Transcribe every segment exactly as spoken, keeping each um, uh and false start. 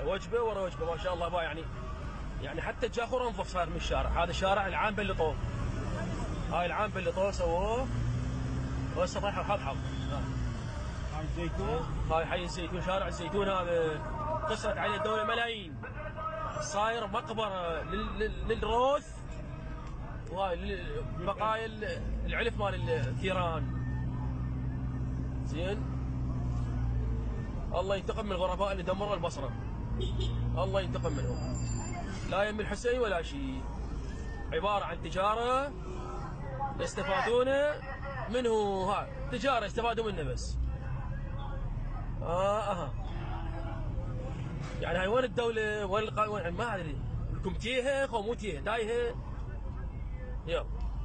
وجبه ورا وجبه ما شاء الله بقى. يعني يعني حتى الجاخور انظف صار من الشارع. هذا الشارع العام بلطوه، هاي العام بلطوه سووه وهسه طايحه حضحض. هاي الزيتون، هاي حي الزيتون، شارع الزيتون هذا قصرت عليه الدوله ملايين، صاير مقبره للروث وهاي بقايا العلف مال الثيران. زين، الله ينتقم من الغرباء اللي دمروا البصره، الله ينتقم منهم. لا يم الحسين ولا شيء، عباره عن تجاره يستفادون منه. ها تجاره يستفادوا منه بس. اه اها يعني هاي وين الدوله؟ وين القانون؟ يعني ما ادري لكم تيها خو مو تيها تايهه. يلا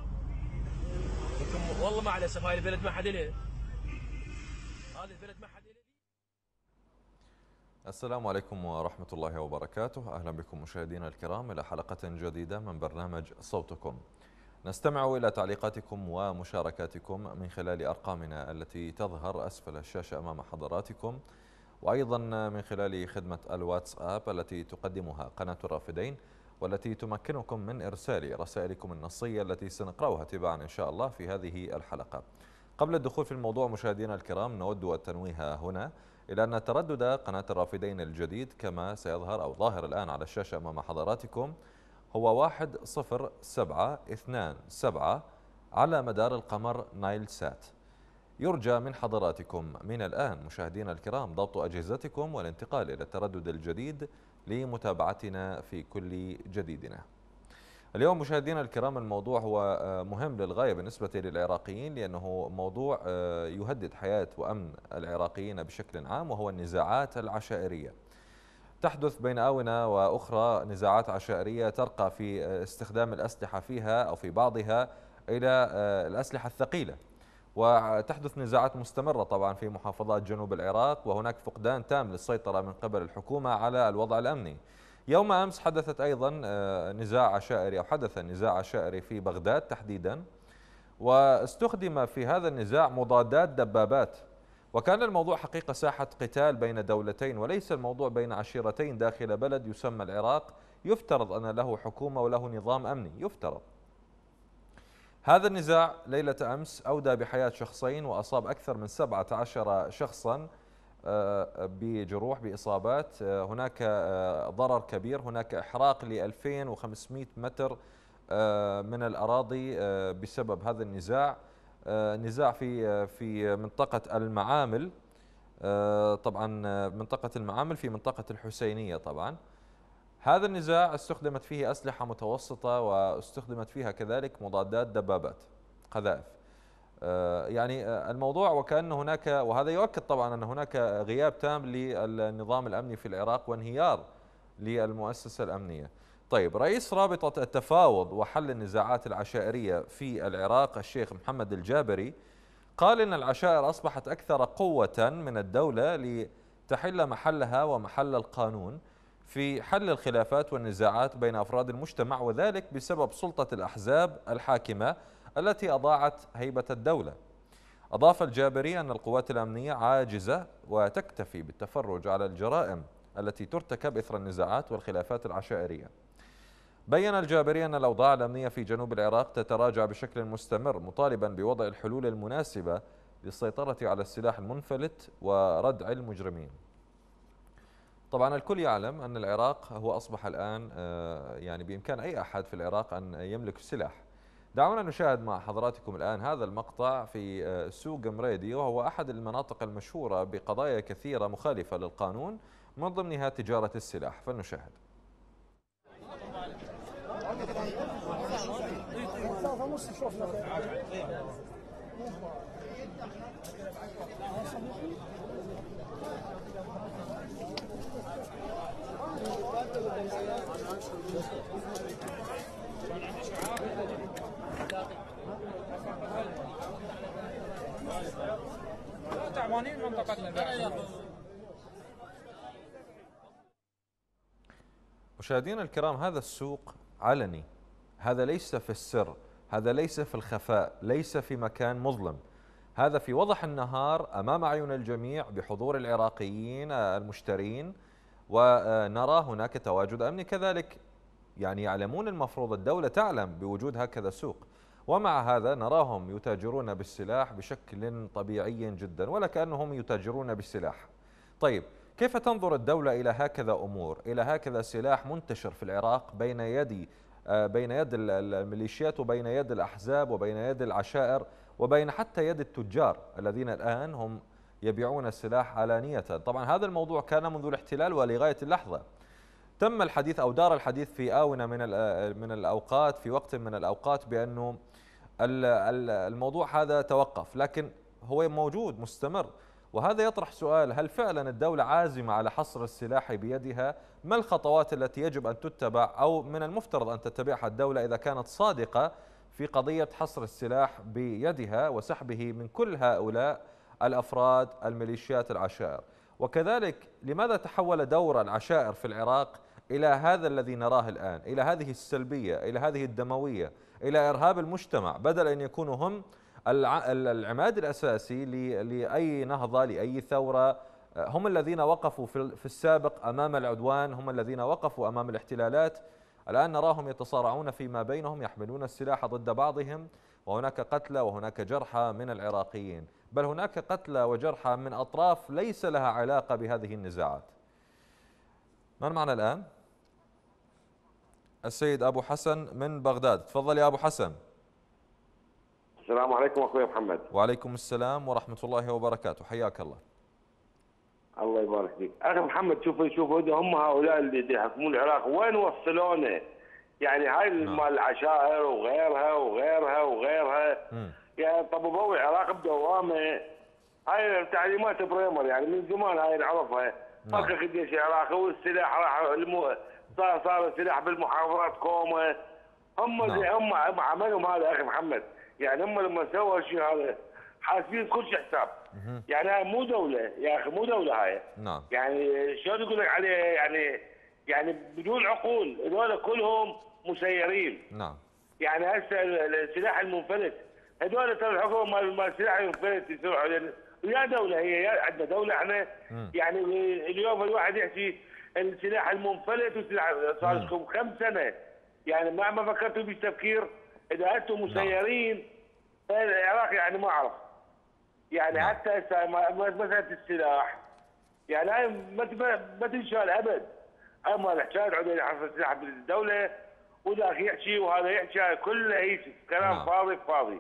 والله ما على اسف، هاي البلد ما حد له، هذا البلد ما حد له. السلام عليكم ورحمة الله وبركاته. أهلا بكم مشاهدينا الكرام إلى حلقة جديدة من برنامج صوتكم. نستمع إلى تعليقاتكم ومشاركاتكم من خلال أرقامنا التي تظهر أسفل الشاشة أمام حضراتكم، وأيضا من خلال خدمة الواتساب التي تقدمها قناة الرافدين، والتي تمكنكم من إرسال رسائلكم النصية التي سنقرأها تباعا إن شاء الله في هذه الحلقة. قبل الدخول في الموضوع مشاهدينا الكرام، نود التنويه هنا إلى أن تردد قناة الرافدين الجديد كما سيظهر أو ظاهر الآن على الشاشة أمام حضراتكم هو واحد صفر سبعة اثنان سبعة على مدار القمر نايل سات. يرجى من حضراتكم من الآن مشاهدينا الكرام ضبط أجهزتكم والانتقال إلى التردد الجديد لمتابعتنا في كل جديدنا. اليوم مشاهدينا الكرام الموضوع هو مهم للغاية بالنسبة للعراقيين، لأنه موضوع يهدد حياة وأمن العراقيين بشكل عام، وهو النزاعات العشائرية. تحدث بين آونة وأخرى نزاعات عشائرية ترقى في استخدام الأسلحة فيها أو في بعضها إلى الأسلحة الثقيلة، وتحدث نزاعات مستمرة طبعا في محافظات جنوب العراق، وهناك فقدان تام للسيطرة من قبل الحكومة على الوضع الأمني. يوم أمس حدثت أيضا نزاع عشائري أو حدث نزاع عشائري في بغداد تحديدا، واستخدم في هذا النزاع مضادات دبابات، وكان الموضوع حقيقة ساحة قتال بين دولتين وليس الموضوع بين عشيرتين داخل بلد يسمى العراق، يفترض أن له حكومة وله نظام أمني يفترض. هذا النزاع ليلة أمس أودى بحياة شخصين وأصاب أكثر من سبعة عشر شخصا بجروح بإصابات، هناك ضرر كبير، هناك إحراق ل ألفين وخمسمئة متر من الأراضي بسبب هذا النزاع. نزاع في في منطقة المعامل، طبعا منطقة المعامل في منطقة الحسينية. طبعا هذا النزاع استخدمت فيه أسلحة متوسطة واستخدمت فيها كذلك مضادات دبابات قذائف. يعني الموضوع وكأن هناك، وهذا يؤكد طبعا أن هناك غياب تام للنظام الأمني في العراق وانهيار للمؤسسة الأمنية. طيب، رئيس رابطة التفاوض وحل النزاعات العشائرية في العراق الشيخ محمد الجابري قال إن العشائر أصبحت أكثر قوة من الدولة لتحل محلها ومحل القانون في حل الخلافات والنزاعات بين أفراد المجتمع، وذلك بسبب سلطة الأحزاب الحاكمة التي أضاعت هيبة الدولة. أضاف الجابري أن القوات الأمنية عاجزة وتكتفي بالتفرج على الجرائم التي ترتكب إثر النزاعات والخلافات العشائرية. بيّن الجابري أن الأوضاع الأمنية في جنوب العراق تتراجع بشكل مستمر، مطالبا بوضع الحلول المناسبة للسيطرة على السلاح المنفلت وردع المجرمين. طبعا الكل يعلم أن العراق هو أصبح الآن يعني بإمكان أي أحد في العراق أن يملك سلاح. دعونا نشاهد مع حضراتكم الآن هذا المقطع في سوق مريدي، وهو أحد المناطق المشهورة بقضايا كثيرة مخالفة للقانون من ضمنها تجارة السلاح، فلنشاهد. تعبانين منطقتنا. مشاهدينا الكرام، هذا السوق علني، هذا ليس في السر، هذا ليس في الخفاء، ليس في مكان مظلم، هذا في وضح النهار أمام أعين الجميع بحضور العراقيين المشترين ونرى هناك تواجد أمني كذلك، يعني يعلمون المفروض الدولة تعلم بوجود هكذا سوق، ومع هذا نراهم يتاجرون بالسلاح بشكل طبيعي جدا ولا كأنهم يتاجرون بالسلاح. طيب كيف تنظر الدولة إلى هكذا أمور، إلى هكذا سلاح منتشر في العراق بين يدي بين يد الميليشيات وبين يد الأحزاب وبين يد العشائر وبين حتى يد التجار الذين الآن هم يبيعون السلاح علانية؟ طبعا هذا الموضوع كان منذ الاحتلال ولغاية اللحظة تم الحديث أو دار الحديث في آونة من من الأوقات، في وقت من الأوقات، بأنه الموضوع هذا توقف، لكن هو موجود مستمر. وهذا يطرح سؤال: هل فعلا الدولة عازمة على حصر السلاح بيدها؟ ما الخطوات التي يجب أن تتبع أو من المفترض أن تتبعها الدولة إذا كانت صادقة في قضية حصر السلاح بيدها وسحبه من كل هؤلاء الأفراد الميليشيات العشائر؟ وكذلك لماذا تحول دور العشائر في العراق إلى هذا الذي نراه الآن، إلى هذه السلبية، إلى هذه الدموية، إلى إرهاب المجتمع، بدل أن يكونوا هم العماد الأساسي لأي نهضة، لأي ثورة؟ هم الذين وقفوا في السابق أمام العدوان، هم الذين وقفوا أمام الاحتلالات. الآن نراهم يتصارعون فيما بينهم، يحملون السلاح ضد بعضهم، وهناك قتلى وهناك جرحى من العراقيين، بل هناك قتلى وجرحى من أطراف ليس لها علاقة بهذه النزاعات. من معنا الآن؟ السيد أبو حسن من بغداد. تفضل يا أبو حسن. السلام عليكم أخوي محمد. وعليكم السلام ورحمة الله وبركاته، حياك الله. الله يبارك فيك أخي محمد. شوف شوف هم هؤلاء اللي يحكمون العراق وين وصلونا؟ يعني هاي مال العشائر وغيرها وغيرها وغيرها. م. يعني طببوا العراق بدوامه. هاي تعليمات بريمر يعني من زمان هاي نعرفها. فكك الجيش العراقي والسلاح راح المو... صار صار السلاح بالمحافظات قومه. هم زي هم عملهم هذا اخي محمد. يعني هم لما سووا الشيء هذا حاسبين كل شيء حساب. يعني هاي مو دوله يا اخي، مو دوله هاي. نعم. يعني شلون يقول لك عليه يعني يعني بدون عقول، هذول كلهم مسيرين. نعم. يعني هسه السلاح المنفلت هذول ترى الحكومه مال السلاح المنفلت يسووا علينا. ويا دوله هي يا عندنا دوله احنا. م. يعني اليوم الواحد يحكي السلاح المنفلت والسلاح صار لكم خمس سنه. يعني ما ما فكرتوا بالتفكير اذا انتم مسيرين العراق؟ يعني ما اعرف. يعني نعم. حتى هسه مساله السلاح يعني هاي ما ما تنشال ابد. هاي مال حكايه عدل حصر السلاح بالدوله وذاك يحكي وهذا يحكي، كله هي كلام نعم. فاضي فاضي.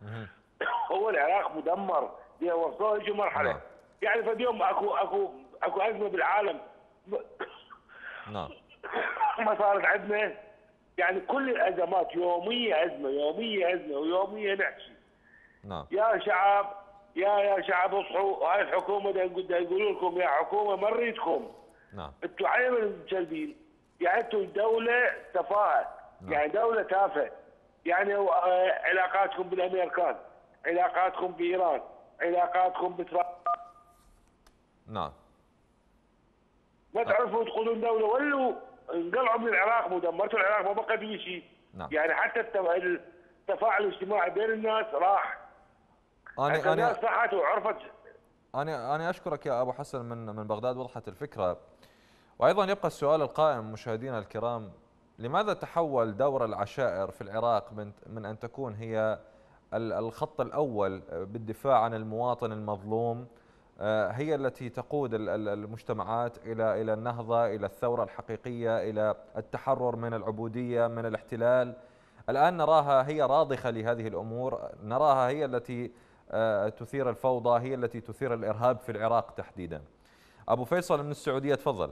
هو العراق مدمر، وصلوا يجوا مرحله نعم. يعني في اليوم اكو اكو اكو ازمه بالعالم نعم ما صارت عندنا. يعني كل الازمات يوميه ازمه يوميه ازمه ويوميه نحكي. نعم. يا شعب يا يا شعب اصحوا، هاي الحكومه دا يقولوا لكم يا حكومه ما نريدكم. نعم. انتم عيب متشلبين. يعني انتم دوله تفاهه. نعم. يعني دوله تافهه. يعني علاقاتكم بالامريكان، علاقاتكم بايران، علاقاتكم بإسرائيل. نعم. ما تعرفوا تقولون دوله ولوا انقلعوا من العراق، ودمرتوا العراق ما بقى فيه شيء. نعم. يعني حتى التفاعل الاجتماعي بين الناس راح. انا الناس صحت وعرفت. انا انا اشكرك يا ابو حسن من من بغداد، وضحت الفكره. وايضا يبقى السؤال القائم مشاهدينا الكرام: لماذا تحول دور العشائر في العراق من من ان تكون هي الخط الأول بالدفاع عن المواطن المظلوم، هي التي تقود المجتمعات إلى إلى النهضة، إلى الثورة الحقيقية، إلى التحرر من العبودية، من الاحتلال؟ الآن نراها هي راضخة لهذه الأمور، نراها هي التي تثير الفوضى، هي التي تثير الإرهاب في العراق تحديدا. أبو فيصل من السعودية، تفضل.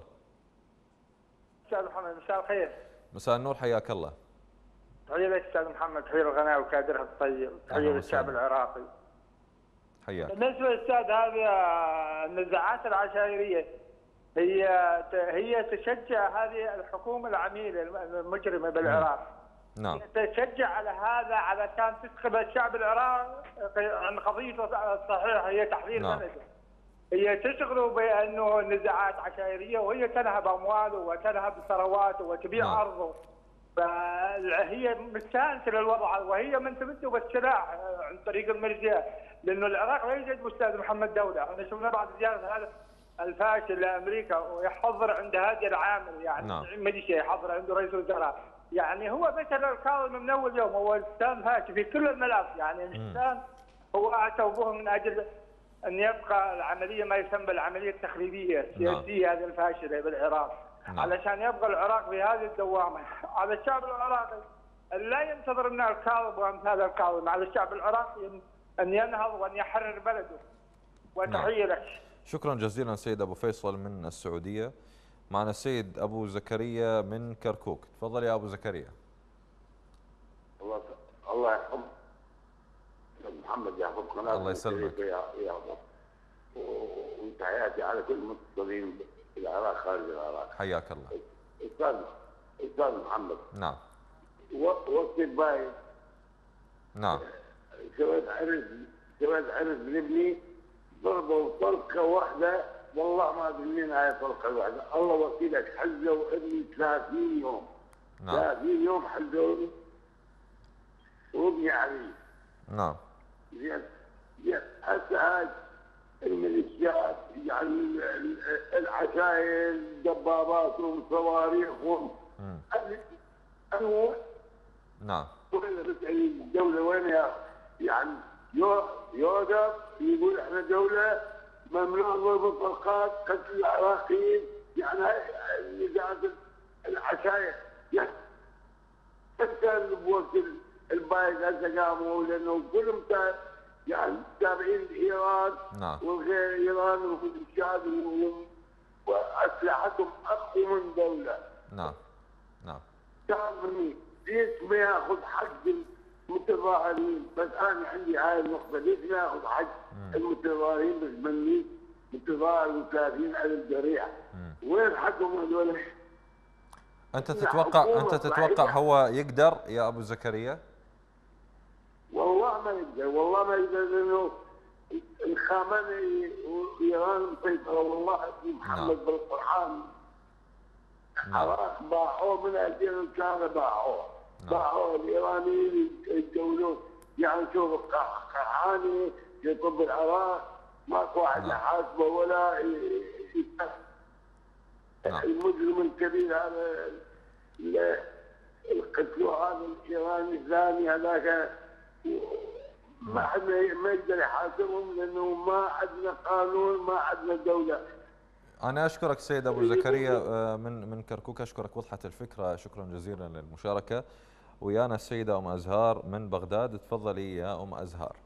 أستاذ محمد، مساء الخير. مساء النور، حياك الله. تحية لك أستاذ محمد، تحية الغناء وكادرها الطيب، تحية للشعب العراقي. حياك. بالنسبة للأستاذ، هذه النزاعات العشائرية هي هي تشجع هذه الحكومة العميلة المجرمة بالعراق. نعم. تشجع على هذا علشان تسحب الشعب العراقي عن قضيته الصحيحة، هي تحرير نعم. بلده. هي تشغله بأنه نزاعات عشائرية، وهي تنهب أمواله وتنهب ثرواته وتبيع نعم. أرضه. فهي مستانسه للوضع، وهي من تمده بالسلاح عن طريق الميليشيا، لانه العراق لا يوجد استاذ محمد دوله. انا شفنا بعد زياره هذا الفاشل لامريكا ويحضر عند هذا العامل يعني نعم. ميليشيا يحضر عنده رئيس الوزراء، يعني هو مثل الكاظم من اول يوم، هو انسان فاشل في كل الملف، يعني الانسان هو اتوا به من اجل ان يبقى العمليه ما يسمى بالعمليه التخريبيه السياسيه هذه الفاشله بالعراق، نعم. علشان يبقى العراق في هذه الدوامه. على الشعب العراقي لا ينتظر من الكاظم وامثال الكاظم، على الشعب العراقي ان ينهض وان يحرر بلده. وتحيه لك. شكرا جزيلا سيد ابو فيصل من السعوديه. معنا السيد ابو زكريا من كركوك، تفضل يا ابو زكريا. الله الله يرحم محمد يحفظ قناه الله يسلمك. وتحياتي على كل المتصلين في العراق خارج العراق. حياك الله. استاذ استاذ محمد. نعم. وقت الباي. نعم. سويت عرس سويت عرس لابني، ضربوا طلقه واحده، والله ما ادري مين هاي الطلقه الواحده، الله وكيلك حزوا ابني ثلاثين يوم. نعم. ثلاثين يوم حزوا وابني علي. نعم. زين زين هسه هاي الميليشيات يعني العشائر دباباتهم صواريخهم انو نعم. الدوله وين يعني يوقف يقول احنا دوله ممنوع بالطلقات قتل العراقيين، يعني هاي نزاعات العشائر يعني حتى بوقت البايد هسه قاموا لانه كلهم يعني تابعين ايران. نعم. وغير ايران والشعب واسلحتهم اقوى من دوله. نعم. نعم. تعرفني ليش ما ياخذ حق المتظاهرين؟ بس انا عندي هاي النقطه، ليش ما ياخذ حق المتظاهرين؟ بس مني متظاهر وثلاثين ألف جريح، وين حقهم هذول؟ انت تتوقع انت تتوقع هو يقدر يا ابو زكريا؟ والله ما يقدر، والله ما يقدر، لانه الخامنئي وايران مسيطره. والله محمد بن فرحان العراق باعوه من ألفين وثلاثة، باعوه باعوه الايرانيين يتجولون. يعني شوف قحاني يطب العراق ماكو واحد يحاسبه ولا المجرم الكبير هذا القتلو هذا الايراني الثاني هذاك ما حد ما يقدر يحاسبهم، لانه ما عندنا قانون، ما عندنا دوله. انا اشكرك سيد ابو زكريا من من كركوك، اشكرك، وضحت الفكره، شكرا جزيلا للمشاركه. ويانا السيده ام ازهار من بغداد، تفضلي يا ام ازهار.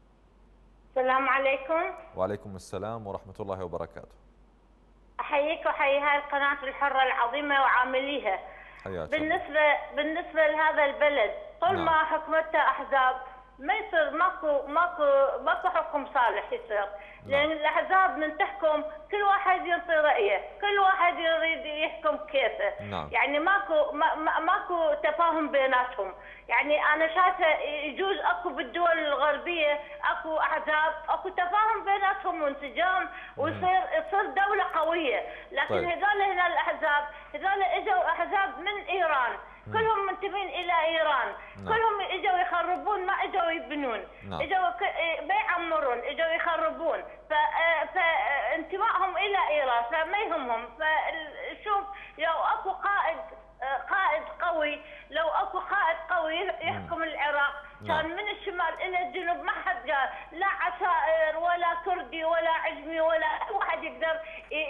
السلام عليكم. وعليكم السلام ورحمه الله وبركاته. احييك واحيي هاي القناه الحره العظيمه وعامليها. حياك. بالنسبه بالنسبه لهذا البلد طول نعم. ما حكمته احزاب ما يصير، ماكو ماكو ماكو حكم صالح يصير. نعم. لان الاحزاب من تحكم كل واحد ينطي رايه، كل واحد يريد يحكم كيفه. نعم. يعني ماكو ما ماكو تفاهم بيناتهم. يعني انا شايفه يجوز اكو بالدول الغربيه اكو احزاب، اكو تفاهم بيناتهم وانسجام ويصير يصير دوله قويه، لكن طيب. هذول هنا الاحزاب هذول اجوا احزاب من ايران، كلهم منتمين الى ايران. نعم. كلهم اجوا يخربون، ما اجوا يبنون. نعم. اجوا ما يعمرون، اجوا يخربون. فانتمائهم الى ايران فما يهمهم. فشوف لو اكو قائد قائد قوي، لو اكو قائد قوي يحكم العراق كان من الشمال الى الجنوب ما حد قال لا عشائر ولا كردي ولا عجمي ولا واحد يقدر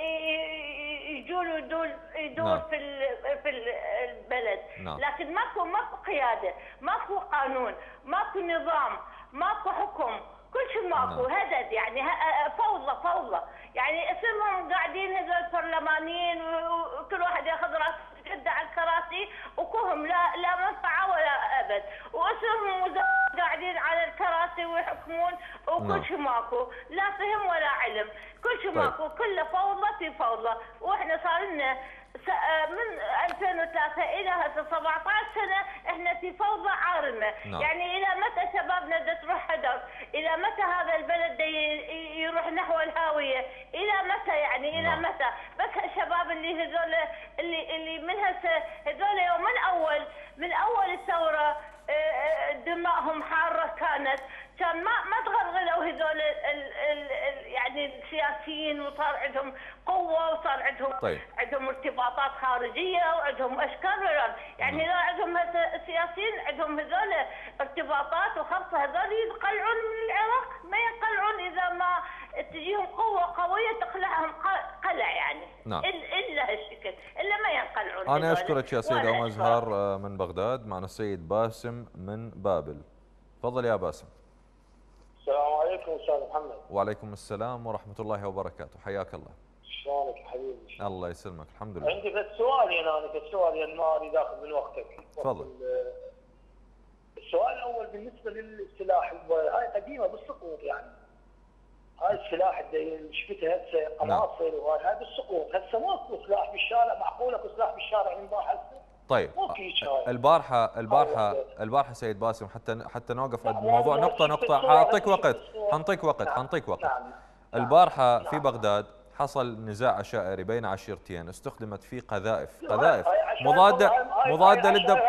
يجول ويدور يدور في في البلد. لكن ماكو ماكو قياده، ماكو قانون، ماكو نظام، ماكو حكم، كل شيء ماكو. هدد يعني فوضى فوضى. يعني اسمهم قاعدين هذول البرلمانيين وكل واحد ياخذ راسه يشد على الكراسي وكوهم لا لا منفعه ولا ابد، واسمهم وزراء قاعدين على الكراسي ويحكمون وكل شيء ماكو، لا فهم ولا علم، كل شيء ماكو، كله فوضى في فوضى. واحنا صار لنا من ألفين وثلاثة الى هسه سبعة عشر سنه احنا في فوضى عارمه. نعم. يعني الى متى شبابنا بدها تروح هدر؟ الى متى هذا البلد يروح نحو الهاويه؟ الى متى يعني الى نعم. متى؟ بس الشباب اللي هذول اللي اللي من هسه هذول يوم من اول من اول الثوره دماءهم حاره كانت، كان ما ما تغلغلوا هذول يعني سياسيين وصار عندهم قوه وصار عندهم طيب. عندهم ارتباطات خارجيه وعندهم اشكال ولون. يعني لا عندهم سياسيين عندهم هذول ارتباطات وخلص هذول ينقلعون من العراق، ما ينقلعون اذا ما تجيهم قوه قويه تقلعهم قلع يعني. نعم. الا هالشكل الا ما ينقلعون. انا اشكرك يا سيده ام ازهار من بغداد. معنا السيد باسم من بابل. تفضل يا باسم. السلام عليكم استاذ محمد. وعليكم السلام ورحمه الله وبركاته، حياك الله. شلونك يا حبيبي؟ الله يسلمك، الحمد لله. عندي بس سؤالين انا بس سؤالين ما اريد اخذ من وقتك. تفضل. السؤال الاول بالنسبه للسلاح، هاي قديمه بالسقوط يعني. هاي السلاح اللي شفتها هسه قناصر وهاي هاي بالسقوط، هسه ماكو سلاح بالشارع، معقول اكو سلاح بالشارع ينباع هسه؟ طيب البارحه البارحه البارحه سيد باسم حتى حتى نوقف عند الموضوع نقطه نقطه. حاعطيك وقت حنطيك وقت حنطيك وقت. البارحه في بغداد حصل نزاع عشائري بين عشيرتين استخدمت فيه قذائف قذائف مضاده مضاده للدم.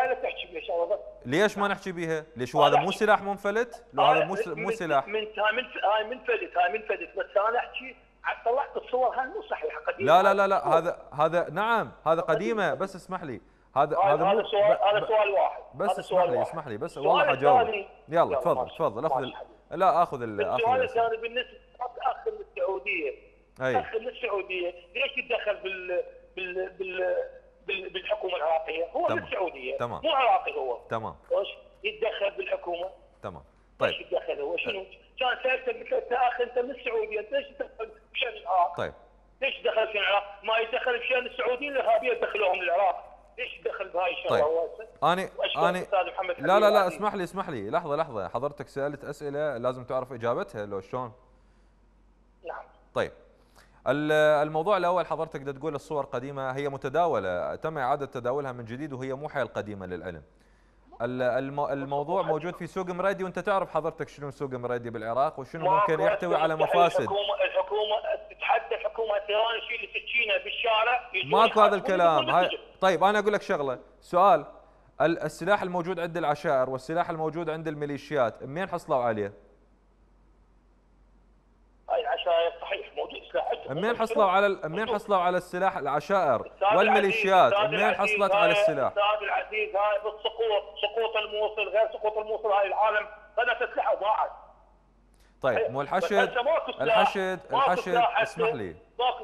ليش ما نحكي بيها؟ ليش هذا مو سلاح منفلت؟ لو هذا مو مو سلاح من هاي منفلت هاي منفلت بس انا احكي طلعت الصور هاي مو صحيحه قديمه. لا لا لا لا هذا هذا نعم هذا قديمه بس اسمح لي هذا هذا هذا سؤال هذا سؤال واحد بس اسمح لي اسمح لي بس والله حجاوب. يلا تفضل تفضل اخذ ال... لا اخذ ال... اخذ السؤال الثاني بالنسبه اخ للسعوديه. اي اخ للسعوديه ليش يتدخل بال بال بال بالحكومه العراقيه؟ هو تمام. بالسعوديه تمام. مو عراقي هو. تمام. ايش يتدخل بالحكومه؟ تمام. طيب ليش يتدخل هو شنو؟ كان سالته قلت له انت اخ انت من السعوديه انت ليش تدخل بشان العراق؟ طيب ليش يدخل في العراق؟ ما يدخل بشان السعوديين الارهابيه دخلوهم للعراق. ليش يدخل بهاي الشغله هو هسه؟ اني اني لا لا لا اسمح لي اسمح لي لحظه لحظه حضرتك سالت اسئله لازم تعرف اجابتها لو شلون؟ نعم. طيب الموضوع الاول حضرتك بدك تقول الصور قديمه، هي متداوله تم اعاده تداولها من جديد وهي مو حيل قديمه للعلم. الموضوع موجود في سوق مريدي وانت تعرف حضرتك شنو سوق مريدي بالعراق وشنو ممكن يحتوي على مفاسد. الحكومه الحكومه تتحدى الحكومه ايران يشيل سكينه بالشارع ماكو هذا الكلام. هاي طيب انا اقول لك شغله، سؤال السلاح الموجود عند العشائر والسلاح الموجود عند الميليشيات منين حصلوا عليه؟ هاي العشائر صحيح موجود سلاح منين حصلوا على منين حصلوا على السلاح العشائر والميليشيات؟ منين حصلت على السلاح؟ استاذ العزيز هاي بالسقوط سقوط الموصل غير سقوط الموصل هاي العالم قناه اسلحه ضاعت. طيب مو الحشد الحشد الحشد اسمح لي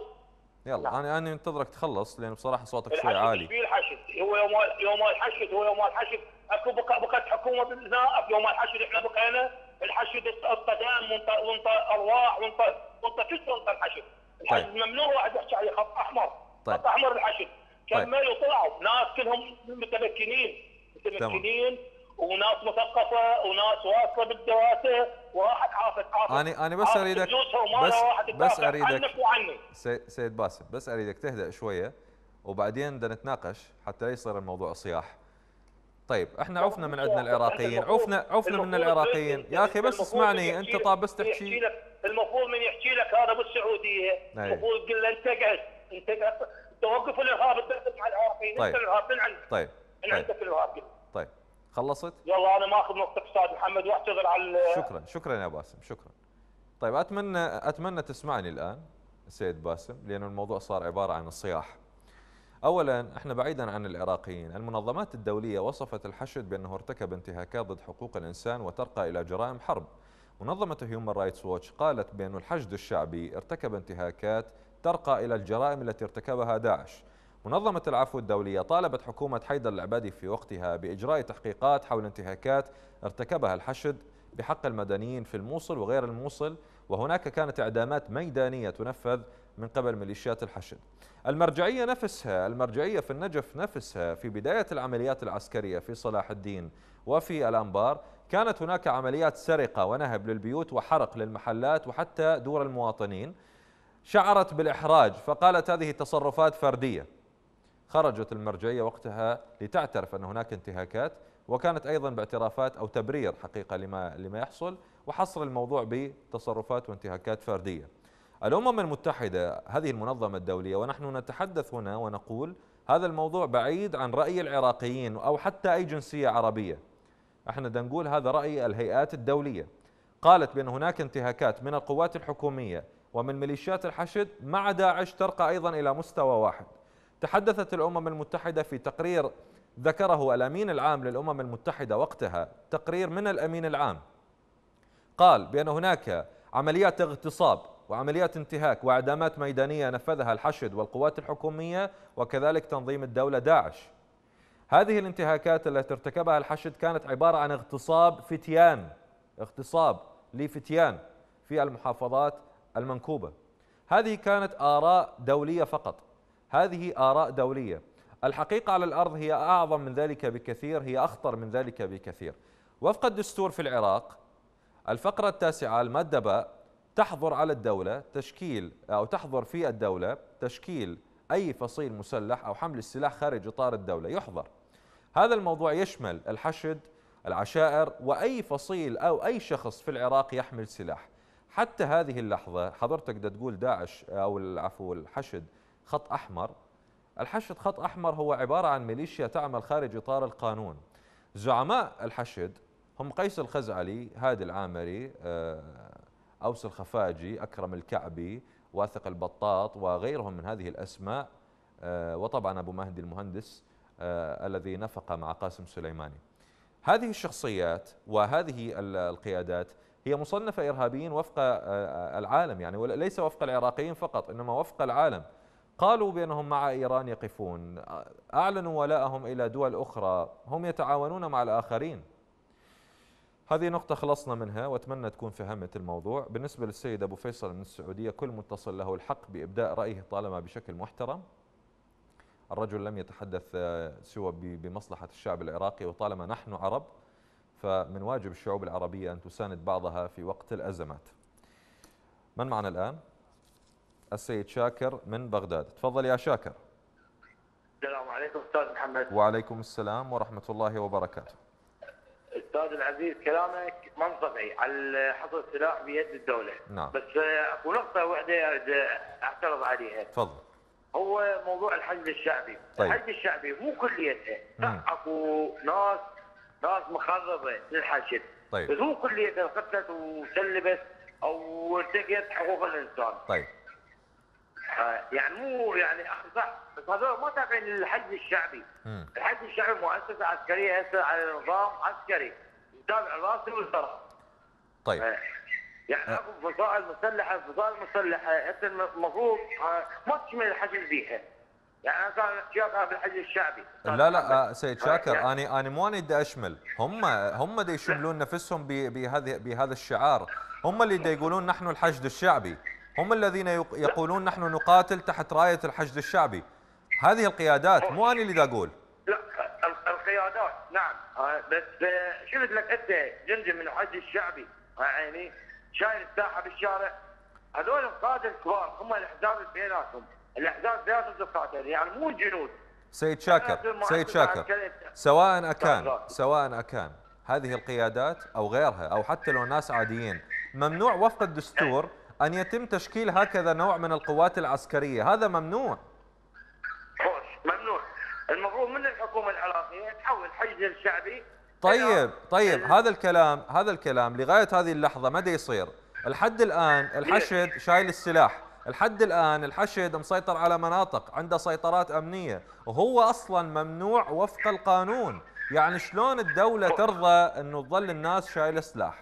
يلا انا انا منتظرك تخلص لان بصراحه صوتك شوي عالي. الحشد الحشد هو يوم يوم الحشد هو يوم الحشد اكو بقت حكومه بالنائب يوم الحشد احنا بقينا الحشد القدام وانت ارواح وانت وانت كل وانت الحشد. الحشد طيب. ممنوع واحد يحكي عليه خط احمر. طيب. خط احمر الحشد كملوا طيب. طلعوا ناس كلهم متمكنين متمكنين وناس مثقفه وناس واصله بالدراسه وواحد حافظ حافظ. انا انا بس اريدك بس بس اريدك سيد باسم بس اريدك تهدأ شويه وبعدين بدنا نتناقش حتى لا يصير الموضوع صياح. طيب احنا عفنا من عندنا العراقيين عفنا عفنا من العراقيين يا اخي بس اسمعني انت طاب بس تحكي. المفروض من يحكي لك هذا بالسعوديه المفروض تقول له انت قعد انت قعد توقف الارهاب تدخل مع العراقيين. انت الارهاب من عندك. طيب من عندك الارهاب. طيب خلصت؟ يلا انا ماخذ نقطتك استاذ محمد واعتذر على شكرا شكرا يا باسم شكرا. طيب اتمنى اتمنى تسمعني الان السيد باسم لان الموضوع صار عباره عن الصياح. اولا احنا بعيدا عن العراقيين، المنظمات الدوليه وصفت الحشد بانه ارتكب انتهاكات ضد حقوق الانسان وترقى الى جرائم حرب. منظمه هيومن رايتس ووتش قالت بان الحشد الشعبي ارتكب انتهاكات ترقى الى الجرائم التي ارتكبها داعش. منظمة العفو الدولية طالبت حكومة حيدر العبادي في وقتها بإجراء تحقيقات حول انتهاكات ارتكبها الحشد بحق المدنيين في الموصل وغير الموصل، وهناك كانت إعدامات ميدانية تنفذ من قبل ميليشيات الحشد. المرجعية نفسها المرجعية في النجف نفسها في بداية العمليات العسكرية في صلاح الدين وفي الأنبار كانت هناك عمليات سرقة ونهب للبيوت وحرق للمحلات وحتى دور المواطنين. شعرت بالإحراج فقالت هذه تصرفات فردية. خرجت المرجعية وقتها لتعترف أن هناك انتهاكات وكانت أيضا باعترافات أو تبرير حقيقة لما لما يحصل وحصر الموضوع بتصرفات وانتهاكات فردية. الأمم المتحدة هذه المنظمة الدولية ونحن نتحدث هنا ونقول هذا الموضوع بعيد عن رأي العراقيين أو حتى أي جنسية عربية. احنا نقول هذا رأي الهيئات الدولية. قالت بأن هناك انتهاكات من القوات الحكومية ومن ميليشيات الحشد مع داعش ترقى أيضا إلى مستوى واحد. تحدثت الأمم المتحدة في تقرير ذكره الأمين العام للأمم المتحدة وقتها، تقرير من الأمين العام، قال بأن هناك عمليات اغتصاب وعمليات انتهاك وإعدامات ميدانية نفذها الحشد والقوات الحكومية وكذلك تنظيم الدولة داعش. هذه الانتهاكات التي ارتكبها الحشد كانت عبارة عن اغتصاب فتيان، اغتصاب لفتيان في المحافظات المنكوبة. هذه كانت آراء دولية فقط، هذه آراء دولية. الحقيقة على الأرض هي أعظم من ذلك بكثير، هي أخطر من ذلك بكثير. وفق الدستور في العراق الفقرة التاسعة المادة باء تحظر على الدولة تشكيل أو تحظر في الدولة تشكيل أي فصيل مسلح أو حمل السلاح خارج إطار الدولة، يحظر. هذا الموضوع يشمل الحشد، العشائر، وأي فصيل أو أي شخص في العراق يحمل سلاح. حتى هذه اللحظة حضرتك دا تقول داعش أو العفو الحشد خط أحمر. الحشد خط أحمر هو عبارة عن ميليشيا تعمل خارج إطار القانون. زعماء الحشد هم قيس الخزعلي، هادي العامري، أوس الخفاجي، أكرم الكعبي، واثق البطاط وغيرهم من هذه الأسماء، وطبعا أبو مهدي المهندس الذي نفق مع قاسم سليماني. هذه الشخصيات وهذه القيادات هي مصنفة إرهابيين وفق العالم، يعني ليس وفق العراقيين فقط إنما وفق العالم. قالوا بأنهم مع إيران يقفون، أعلنوا ولاءهم إلى دول أخرى، هم يتعاونون مع الآخرين. هذه نقطة خلصنا منها وأتمنى تكون فهمت الموضوع. بالنسبة للسيد أبو فيصل من السعودية، كل متصل له الحق بإبداء رأيه طالما بشكل محترم. الرجل لم يتحدث سوى بمصلحة الشعب العراقي، وطالما نحن عرب فمن واجب الشعوب العربية أن تساند بعضها في وقت الأزمات. من معنا الآن؟ السيد شاكر من بغداد. تفضل يا شاكر. السلام عليكم أستاذ محمد. وعليكم السلام ورحمة الله وبركاته. أستاذ العزيز، كلامك منطقي على حصر السلاح بيد الدولة. نعم. بس اكو نقطة واحدة أريد أعترض عليها. تفضل. هو موضوع الحشد الشعبي. طيب. الحشد الشعبي مو كليته، اكو ناس ناس مخربة للحشد. طيب. بس مو كليته قتلت وسلبت أو ارتكت حقوق الإنسان. طيب. يعني مو يعني صح، بس هذول ما تابعين للحشد الشعبي. مم. الحشد الشعبي مؤسسه عسكريه هسه على نظام عسكري تابع راسي والوزراء. طيب. يعني اكو فصائل مسلحه، فصائل مسلحه هسه المفروض ما تشمل الحشد بيها. يعني انا كان احتياطها بالحشد الشعبي. لا لا سيد شاكر، يعني انا انا مو انا بدي اشمل، هم هم دا يشملون نفسهم بهذه بهذا الشعار، هم اللي دا يقولون نحن الحشد الشعبي، هم الذين يقولون نحن نقاتل تحت راية الحشد الشعبي. هذه القيادات، مو أنا اللي دا أقول. لا القيادات نعم، بس شفت لك أنت جندي من الحشد الشعبي يعني شايل الساحة بالشارع، هذول القادة الكبار هم الأحزاب بيناتهم، الأحزاب بيناتهم تقاتل، يعني مو الجنود. سيد شاكر، سيد شاكر، سواء أكان سواء أكان هذه القيادات أو غيرها أو حتى لو ناس عاديين، ممنوع وفق الدستور أن يتم تشكيل هكذا نوع من القوات العسكرية، هذا ممنوع. خوش ممنوع، المفروض من الحكومة العراقية تحول الحشد الشعبي. طيب طيب هذا الكلام هذا الكلام لغاية هذه اللحظة ما دا يصير. الحد الآن الحشد شايل السلاح، الحد الآن الحشد مسيطر على مناطق، عنده سيطرات أمنية، وهو أصلا ممنوع وفق القانون. يعني شلون الدولة ترضى أنه تظل الناس شايلة سلاح؟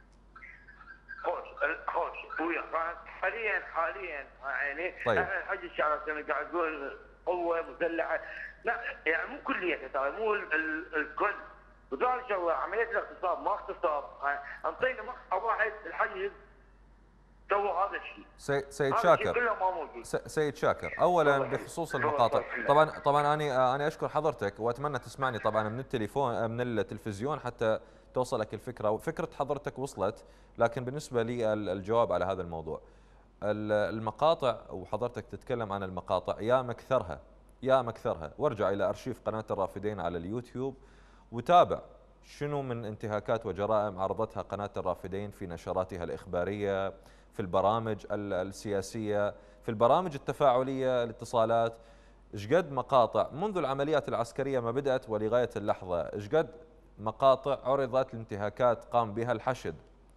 خوش خوش ويا حاليا حاليا يعني طيب. احنا الحج الشعبي كنا قاعد نقول قوه مسلحه، لا يعني مو كليته ترى، مو الكل. وذلك هو عمليه الاغتصاب ما اغتصاب، انطينا مقطع واحد الحج سوى هذا الشيء. سيد شاكر، سيد شاكر، اولا بخصوص المقاطع، طبعا طبعا انا انا اشكر حضرتك واتمنى تسمعني طبعا من التليفون من التلفزيون حتى توصلك الفكره، فكره حضرتك وصلت، لكن بالنسبه لي الجواب على هذا الموضوع. المقاطع وحضرتك تتكلم عن المقاطع يا مكثرها يا مكثرها، وارجع الى ارشيف قناه الرافدين على اليوتيوب وتابع شنو من انتهاكات وجرائم عرضتها قناه الرافدين في نشراتها الاخباريه، في البرامج السياسيه، في البرامج التفاعليه، الاتصالات. ايش قد مقاطع منذ العمليات العسكريه ما بدات ولغايه اللحظه، ايش قد مقاطع عرضت لانتهاكات قام بها الحشد.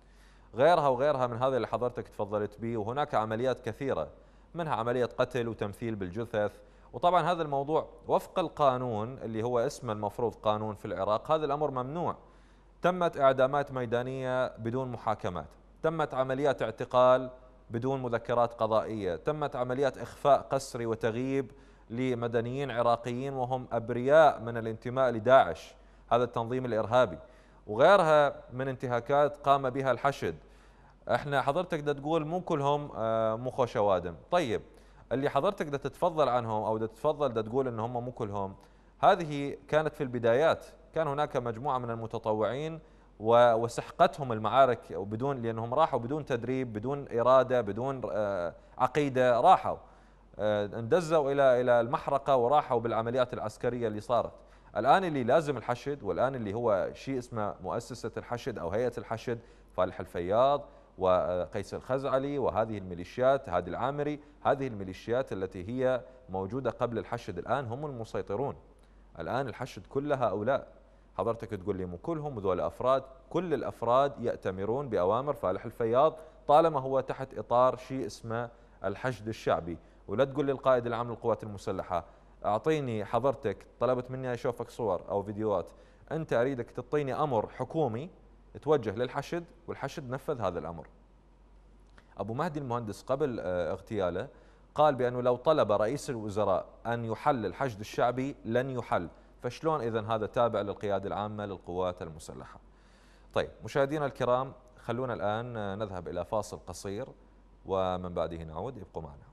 غيرها وغيرها من هذا اللي حضرتك تفضلت به. وهناك عمليات كثيرة منها عملية قتل وتمثيل بالجثث. وطبعا هذا الموضوع وفق القانون اللي هو اسمه المفروض قانون في العراق، هذا الأمر ممنوع. تمت إعدامات ميدانية بدون محاكمات، تمت عمليات اعتقال بدون مذكرات قضائية، تمت عمليات إخفاء قسري وتغييب لمدنيين عراقيين وهم أبرياء من الانتماء لداعش، هذا التنظيم الإرهابي، وغيرها من انتهاكات قام بها الحشد. احنا حضرتك دا تقول مو كلهم مو خوش اوادم، طيب اللي حضرتك دا تتفضل عنهم او دا تتفضل دا تقول ان هم مو كلهم، هذه كانت في البدايات، كان هناك مجموعة من المتطوعين وسحقتهم المعارك وبدون، لانهم راحوا بدون تدريب، بدون إرادة، بدون عقيدة، راحوا اندزوا الى الى المحرقة وراحوا بالعمليات العسكرية اللي صارت. الآن اللي لازم الحشد، والآن اللي هو شيء اسمه مؤسسة الحشد أو هيئة الحشد، فالح الفياض وقيس الخزعلي وهذه الميليشيات، هادي العامري، هذه الميليشيات التي هي موجودة قبل الحشد الآن هم المسيطرون. الآن الحشد كل هؤلاء، حضرتك تقول لي مو كلهم، وذول أفراد، كل الأفراد يأتمرون بأوامر فالح الفياض طالما هو تحت إطار شيء اسمه الحشد الشعبي. ولا تقول لي القائد العام للقوات المسلحة أعطيني، حضرتك طلبت مني أشوفك صور أو فيديوهات، أنت أريدك تعطيني أمر حكومي توجه للحشد والحشد نفذ هذا الأمر. أبو مهدي المهندس قبل اغتياله قال بأنه لو طلب رئيس الوزراء أن يحل الحشد الشعبي لن يحل، فشلون إذن هذا تابع للقيادة العامة للقوات المسلحة؟ طيب مشاهدينا الكرام، خلونا الآن نذهب إلى فاصل قصير ومن بعده نعود، ابقوا معنا.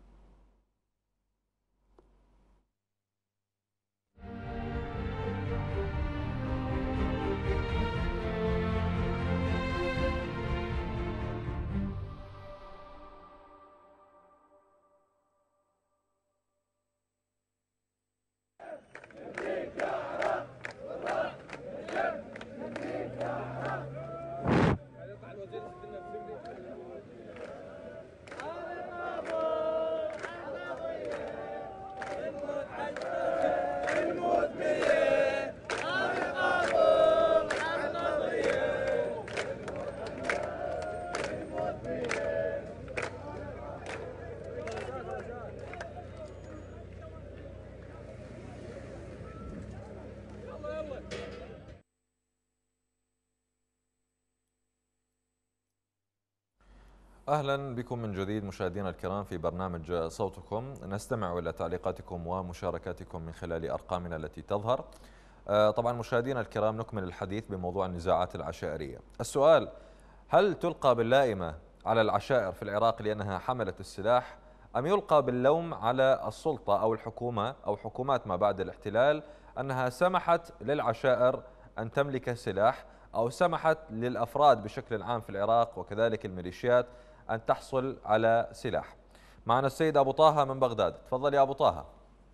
أهلا بكم من جديد مشاهدينا الكرام في برنامج صوتكم، نستمع إلى تعليقاتكم ومشاركاتكم من خلال أرقامنا التي تظهر. طبعا مشاهدينا الكرام، نكمل الحديث بموضوع النزاعات العشائرية. السؤال: هل تلقى باللائمة على العشائر في العراق لأنها حملت السلاح، أم يلقى باللوم على السلطة أو الحكومة أو حكومات ما بعد الاحتلال أنها سمحت للعشائر أن تملك سلاح، أو سمحت للأفراد بشكل عام في العراق وكذلك الميليشيات أن تحصل على سلاح؟ معنا السيد أبو طه من بغداد، تفضل يا أبو طه.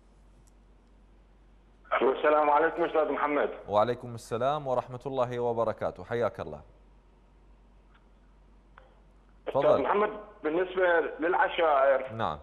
السلام عليكم أستاذ محمد. وعليكم السلام ورحمة الله وبركاته، حياك الله. تفضل. أستاذ محمد، بالنسبة للعشائر، نعم،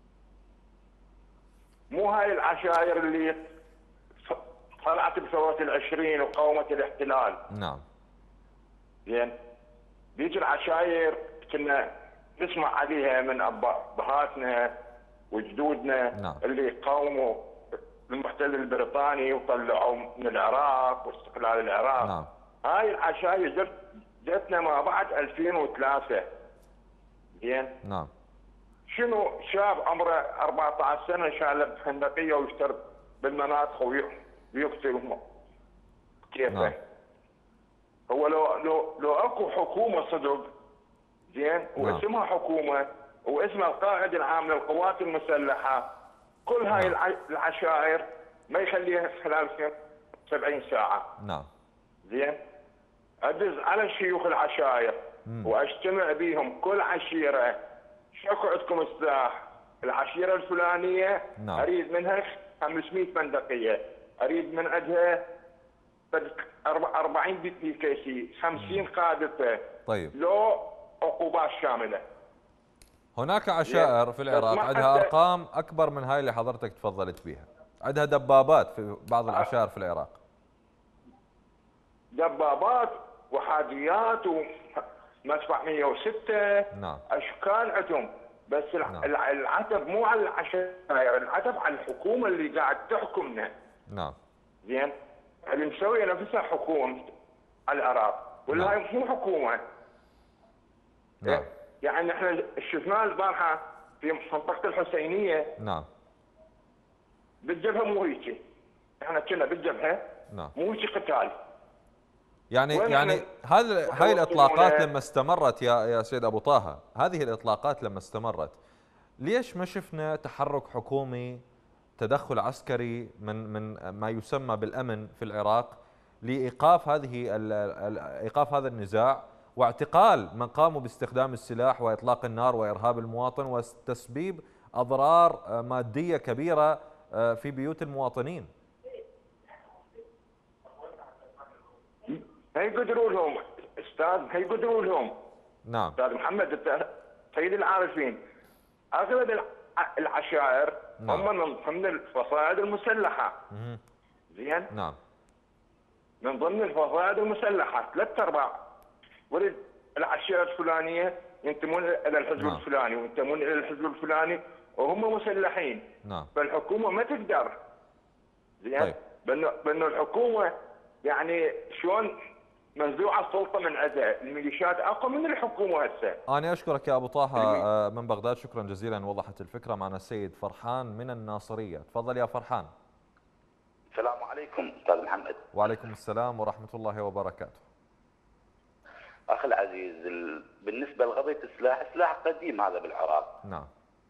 مو هاي العشائر اللي طلعت بثورة العشرين وقاومت الاحتلال. نعم. زين، ديك العشائر كنا نسمع عليها من أبهاتنا وجدودنا. نعم. اللي قاوموا المحتل البريطاني وطلعوا من العراق واستقلال العراق. نعم. هاي العشائر جتنا ما بعد ألفين وثلاثة. زين. نعم. شنو شاب عمره أربعة عشر سنة شال بخندقية ويشترك بالمناطق ويقتل كيف؟ نعم. هو لو لو لو اكو حكومه صدق، زين، واسمها حكومه واسمها القائد العام للقوات المسلحه، كل هاي نعم. العشائر ما يخليها خلال سبعين ساعه. نعم. زين، ادز على شيوخ العشائر مم. واجتمع بهم كل عشيره، شكو عندكم سلاح؟ العشيره الفلانيه نعم. اريد منها خمسمئة فندقيه، اريد من عندها أربعين بي كي سي، خمسين قادته. طيب. لو عقوبات شامله. هناك عشائر في العراق عندها ارقام اكبر من هاي اللي حضرتك تفضلت بها، عندها دبابات في بعض العشائر في العراق. دبابات وحاجيات و... مدفع مئة وستة. نعم. اشكال عندهم، بس نعم. العتب مو على العشائر، العتب على الحكومه اللي قاعد تحكمنا. نعم. زين، اللي مسويه نفسها حكومه العراق، ولا نعم. هاي مو حكومه. نعم. يعني احنا شفناه البارحه في منطقه الحسينيه. نعم. بالجبهه مو هيك، احنا كنا بالجبهه نعم. مو هيك قتال. يعني يعني هذا هاي الاطلاقات لما استمرت يا يا سيد ابو طه، هذه الاطلاقات لما استمرت ليش ما شفنا تحرك حكومي، تدخل عسكري من من ما يسمى بالامن في العراق لايقاف هذه ايقاف هذا النزاع واعتقال من قاموا باستخدام السلاح واطلاق النار وارهاب المواطن وتسبيب اضرار ماديه كبيره في بيوت المواطنين؟ هي قدروا لهم استاذ، هي قدروا لهم. نعم. استاذ محمد، سيد العارفين، اغلب العشائر نعم. هم من ضمن الفصائل المسلحه. مم. زين؟ نعم. من ضمن الفصائل المسلحه، ثلاث ارباع ولد العشائر الفلانيه ينتمون الى الحزب نعم. الفلاني وينتمون الى الحزب الفلاني وهم مسلحين. نعم. فالحكومه ما تقدر. زين؟ طيب. بانه بانه الحكومه يعني شلون منزوعه السلطه من عندها، الميليشيات اقوى من الحكومه هسه. انا اشكرك يا ابو طه من بغداد، شكرا جزيلا، وضحت الفكره. معنا السيد فرحان من الناصريه، تفضل يا فرحان. السلام عليكم استاذ محمد. وعليكم السلام ورحمه الله وبركاته. اخي العزيز، بالنسبه لقضيه السلاح، السلاح قديم هذا بالعراق. نعم.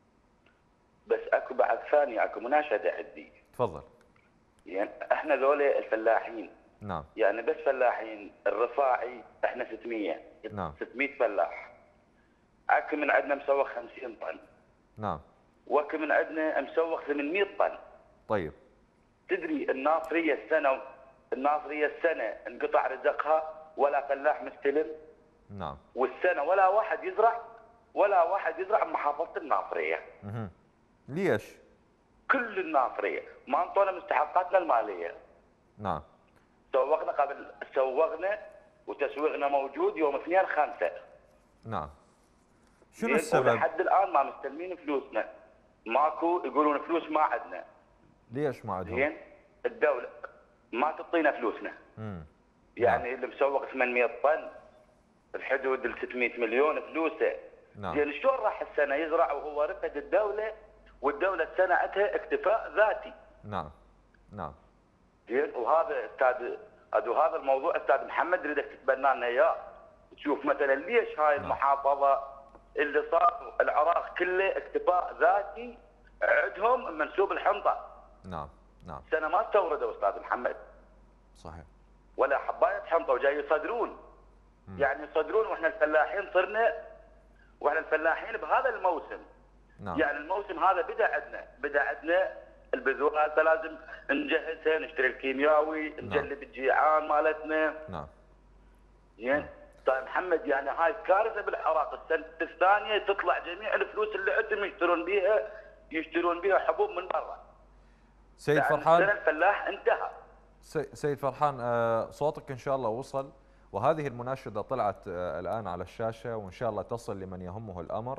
بس اكو بعد ثانيه، اكو مناشده عندي. تفضل. يعني احنا ذولا الفلاحين. نعم. يعني بس فلاحين، الرفاعي احنا ستمية. نعم. ستمية فلاح. اكو من عندنا مسوق خمسين طن. نعم. واكو من عندنا مسوق ثمانمئة طن. طيب. تدري الناصريه السنه الناصريه السنه انقطع رزقها ولا فلاح مستلم. نعم. والسنه ولا واحد يزرع ولا واحد يزرع بمحافظه الناصريه. اها. ليش؟ كل الناصريه ما انطونا مستحقاتنا الماليه. نعم. سوقنا قبل سوقنا وتسويقنا موجود يوم اثنين خمسة. نعم. شنو السبب؟ لحد الان ما مستلمين فلوسنا. ماكو، يقولون فلوس ما عندنا. ليش ما عندهم؟ زين، الدوله ما تعطينا فلوسنا. امم. يعني نعم. اللي مسوق ثمانمئة طن بحدود ال ستمئة مليون فلوسه. نعم. زين شلون راح السنه يزرع وهو رفد الدوله، والدوله السنه عندها اكتفاء ذاتي. نعم. نعم. زين، وهذا استاذ ادو هذا الموضوع استاذ محمد اريدك تتبنى لنا اياه. تشوف مثلا ليش هاي نعم. المحافظه اللي صار العراق كله اكتفاء ذاتي عندهم منسوب الحنطه. نعم. نعم. سنه ما استوردوا استاذ محمد. صحيح. ولا حبايه حنطه، وجاي يصدرون. مم. يعني يصدرون واحنا الفلاحين صرنا، واحنا الفلاحين بهذا الموسم. نعم. يعني الموسم هذا بدا عندنا، بدا عندنا البذور هسه لازم نجهزها، نشتري الكيمياوي، نعم. نجلب الجيعان مالتنا. نعم. زين؟ طيب محمد، يعني هاي كارثه بالعراق، السنه الثانيه تطلع جميع الفلوس اللي عندهم يشترون بيها يشترون بيها حبوب من برا. سيد فرحان، السنه الفلاح انتهى. سيد فرحان، صوتك ان شاء الله وصل، وهذه المناشده طلعت الان على الشاشه وان شاء الله تصل لمن يهمه الامر.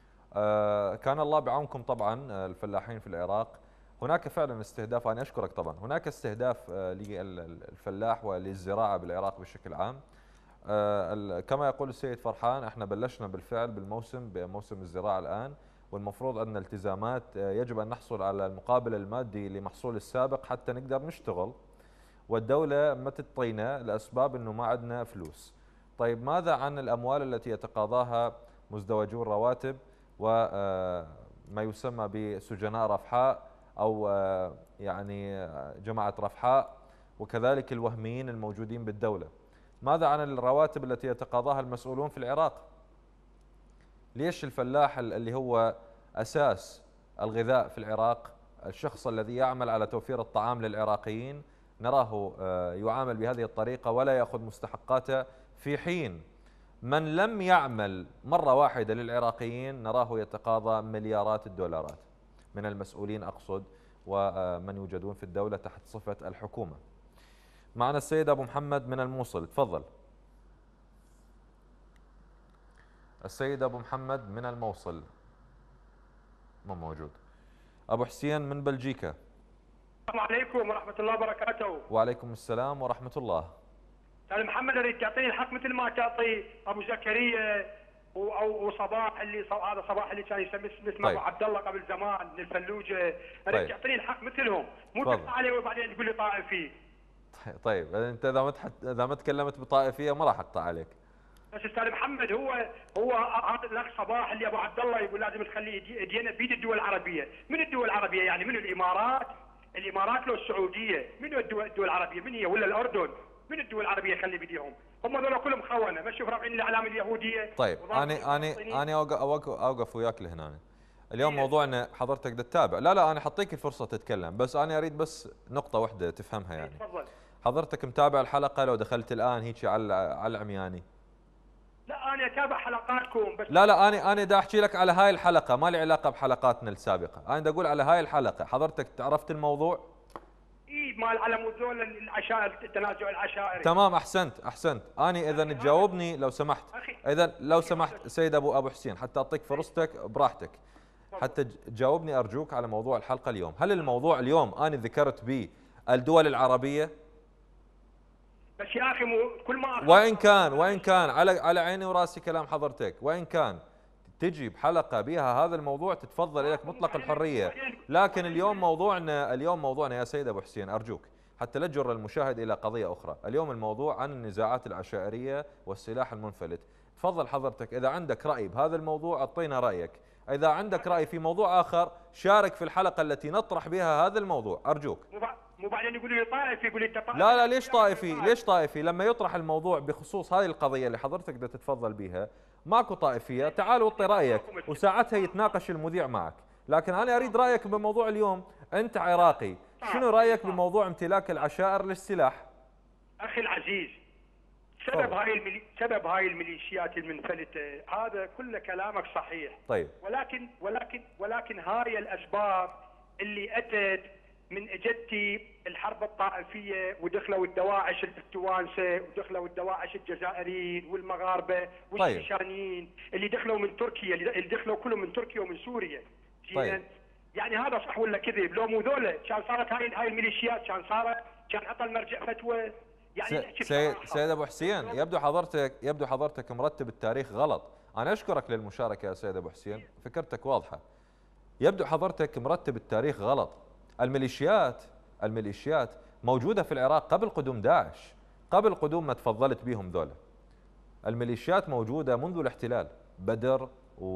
كان الله بعونكم طبعا الفلاحين في العراق. هناك فعلا استهداف، انا اشكرك طبعا، هناك استهداف للفلاح وللزراعه بالعراق بشكل عام. كما يقول السيد فرحان، احنا بلشنا بالفعل بالموسم بموسم الزراعه الان، والمفروض عندنا التزامات، يجب ان نحصل على المقابل المادي لمحصول السابق حتى نقدر نشتغل، والدوله ما تعطينا لاسباب انه ما عندنا فلوس. طيب ماذا عن الاموال التي يتقاضاها مزدوجو الرواتب وما يسمى بسجناء رفحاء او يعني جماعه رفحاء، وكذلك الوهميين الموجودين بالدوله؟ ماذا عن الرواتب التي يتقاضاها المسؤولون في العراق؟ ليش الفلاح اللي هو أساس الغذاء في العراق، الشخص الذي يعمل على توفير الطعام للعراقيين، نراه يعامل بهذه الطريقة ولا يأخذ مستحقاته، في حين من لم يعمل مرة واحدة للعراقيين نراه يتقاضى مليارات الدولارات من المسؤولين أقصد، ومن يوجدون في الدولة تحت صفة الحكومة. معنا السيد أبو محمد من الموصل، تفضل. السيد أبو محمد من الموصل مو موجود. أبو حسين من بلجيكا. السلام عليكم ورحمة الله وبركاته. وعليكم السلام ورحمة الله. أستاذ محمد أريد تعطيني الحق مثل ما تعطي أبو زكريا او صباح اللي هذا صباح اللي كان يسمي اسمه ابو عبد الله قبل زمان من الفلوجه، اريد طيب. تعطيني الحق مثلهم، مو تقطع عليه وبعدين تقول لي طائفي. طيب انت اذا ما اذا ما تكلمت بطائفيه ما راح اقطع عليك. بس استاذ محمد هو هو هذا الاخ صباح اللي ابو عبد الله يقول لازم تخلي يدينا بيد الدول العربيه، من الدول العربيه يعني من الامارات؟ الامارات لو السعوديه، من الدول العربيه؟ من هي؟ ولا الاردن؟ من الدول العربيه خلي بيديهم؟ هم هذول كلهم خونه، ما شوف رافعين الاعلام اليهوديه. طيب انا انا انا اوقف اوقف وياك لهنا. اليوم موضوعنا حضرتك تتابع، لا لا انا حطيك الفرصه تتكلم، بس انا اريد بس نقطه واحده تفهمها يعني. تفضل. حضرتك متابع الحلقه لو دخلت الان هيك على على العمياني؟ لا انا اتابع حلقاتكم بس. لا لا انا انا دا احكي لك على هاي الحلقه، ما لي علاقه بحلقاتنا السابقه، انا دا اقول على هاي الحلقه، حضرتك عرفت الموضوع؟ اي مال على مود العشائر، التنازع العشائري. تمام احسنت احسنت، انا اذا تجاوبني لو سمحت، اذا لو سمحت سيد ابو ابو حسين حتى اعطيك فرصتك براحتك. حتى تجاوبني ارجوك على موضوع الحلقه اليوم، هل الموضوع اليوم انا ذكرت به الدول العربيه؟ بس يا اخي مو كل ما وان كان وان كان على على عيني وراسي كلام حضرتك، وان كان تجي بحلقه بها هذا الموضوع تتفضل لك مطلق الحريه، لكن اليوم موضوعنا اليوم موضوعنا يا سيد ابو حسين ارجوك حتى لا تجر المشاهد الى قضيه اخرى، اليوم الموضوع عن النزاعات العشائريه والسلاح المنفلت، تفضل حضرتك اذا عندك راي بهذا الموضوع اعطينا رايك، اذا عندك راي في موضوع اخر شارك في الحلقه التي نطرح بها هذا الموضوع ارجوك. مو بعدين يقول لي طائفي، يقول لي طائفي. لا لا ليش طائفي؟ ليش طائفي؟ لما يطرح الموضوع بخصوص هذه القضيه اللي حضرتك بدك تتفضل بها ماكو طائفيه، تعال وطي رايك وساعتها يتناقش المذيع معك، لكن انا اريد رايك بموضوع اليوم، انت عراقي، شنو رايك بموضوع امتلاك العشائر للسلاح؟ اخي العزيز سبب هاي الملي... سبب هاي الميليشيات المنفلته هذا كله كلامك صحيح. طيب ولكن ولكن ولكن هاي الاسباب اللي اتت من اجتي الحرب الطائفيه ودخلوا الدواعش التوانسه ودخلوا الدواعش الجزائريين والمغاربه والشيشانيين اللي دخلوا من تركيا، اللي دخلوا كلهم من تركيا ومن سوريا. طيب. يعني هذا صح ولا كذب؟ لو مو ذولا كان صارت هاي هاي الميليشيات، كان صارت كان عطى المرجع فتوى. يعني سيد سيد ابو حسين يبدو حضرتك يبدو حضرتك مرتب التاريخ غلط، انا اشكرك للمشاركه يا سيد ابو حسين، فكرتك واضحه. يبدو حضرتك مرتب التاريخ غلط. الميليشيات الميليشيات موجوده في العراق قبل قدوم داعش، قبل قدوم ما تفضلت بهم ذولا. الميليشيات موجوده منذ الاحتلال، بدر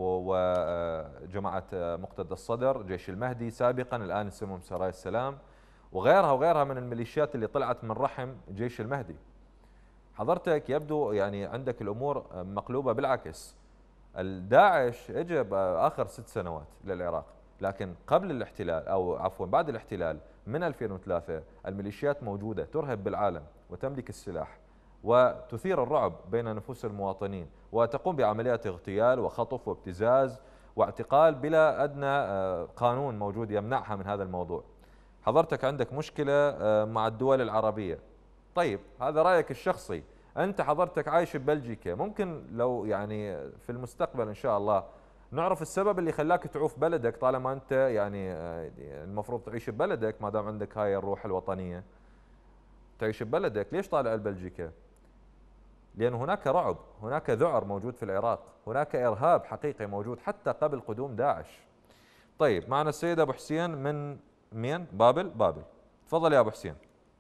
وجماعه مقتدى الصدر، جيش المهدي سابقا الان يسمون سرايا السلام، وغيرها وغيرها من الميليشيات اللي طلعت من رحم جيش المهدي. حضرتك يبدو يعني عندك الامور مقلوبه بالعكس. الداعش اجى باخر ست سنوات للعراق، لكن قبل الاحتلال او عفوا بعد الاحتلال من ألفين وثلاثة الميليشيات موجوده ترهب بالعالم وتملك السلاح وتثير الرعب بين نفوس المواطنين وتقوم بعمليات اغتيال وخطف وابتزاز واعتقال بلا ادنى قانون موجود يمنعها من هذا الموضوع. حضرتك عندك مشكله مع الدول العربيه. طيب هذا رايك الشخصي، انت حضرتك عايش ببلجيكا، ممكن لو يعني في المستقبل ان شاء الله نعرف السبب اللي خلاك تعوف بلدك طالما انت يعني المفروض تعيش ببلدك ما دام عندك هاي الروح الوطنيه. تعيش ببلدك، ليش طالع لبلجيكا؟ لأن هناك رعب، هناك ذعر موجود في العراق، هناك إرهاب حقيقي موجود حتى قبل قدوم داعش. طيب معنا السيد أبو حسين من مين؟ بابل؟ بابل. تفضل يا أبو حسين.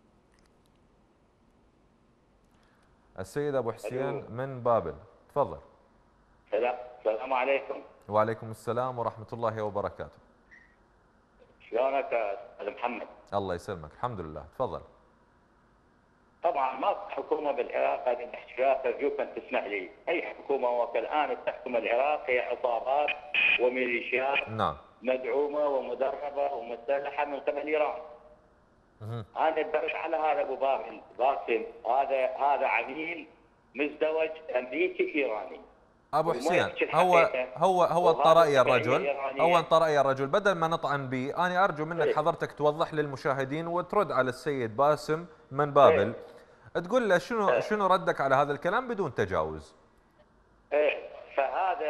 السيد أبو حسين من بابل، تفضل. السلام عليكم. وعليكم السلام ورحمة الله وبركاته. شلونك يا أستاذ محمد؟ الله يسلمك، الحمد لله، تفضل. طبعا ما حكومة بالعراق هذه الاحتجاجات، أرجوك أن تسمح لي، أي حكومة وكالآن تحكم العراق هي عصابات وميليشيات نعم مدعومة ومدربة ومسلحة من قبل إيران. أنا أدرك على هذا أبو بابل باسم، هذا هذا عميل مزدوج أمريكي إيراني. ابو حسين هو هو هو انطرأي الرجل هو انطرأي الرجل بدل ما نطعن به، انا ارجو منك حضرتك توضح للمشاهدين وترد على السيد باسم من بابل، تقول له شنو شنو ردك على هذا الكلام بدون تجاوز. ايه فهذا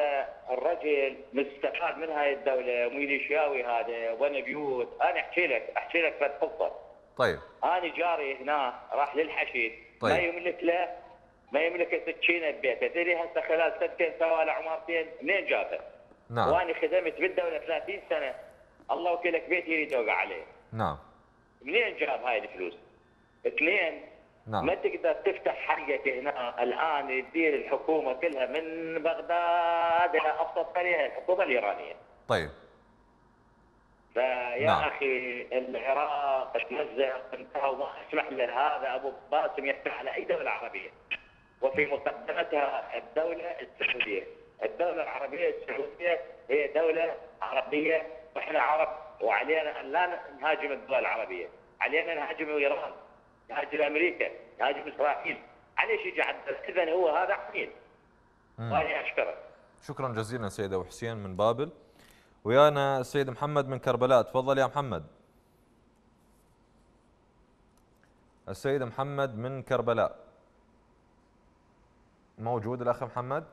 الرجل مستفاد من هاي الدوله وميليشياوي هذا وبنى بيوت. انا احكي لك احكي لك فد قصه. طيب. انا جاري هنا راح للحشيد. طيب. ما يملك له ما يملك سكينه ببيته، تدري هسه خلال سنتين سوى له عمارتين، منين جابها؟ نعم. وانا خدمت بالدوله ثلاثين سنه، الله وكيلك بيتي يريد يوقع عليه. نعم. منين جاب هاي الفلوس؟ اثنين، نعم. ما تقدر تفتح حلقك هنا الان تدير الحكومه كلها من بغداد الى ابسط قريه، الحكومه الايرانيه. طيب. فيا نعم. اخي العراق تمزق انتهى وما اسمح لهذا ابو باسم يفتح على اي دوله عربيه. وفي مقدمتها الدوله السعوديه. الدوله العربيه السعوديه هي دوله عربيه واحنا عرب، وعلينا ان لا نهاجم الدول العربيه، علينا نهاجم ايران، نهاجم امريكا، نهاجم اسرائيل. عليش يجي عندنا؟ اذا هو هذا عميل. وانا اشكرك. شكرا جزيلا سيد ابو حسين من بابل. ويانا السيد محمد من كربلاء، تفضل يا محمد. السيد محمد من كربلاء موجود الاخ محمد؟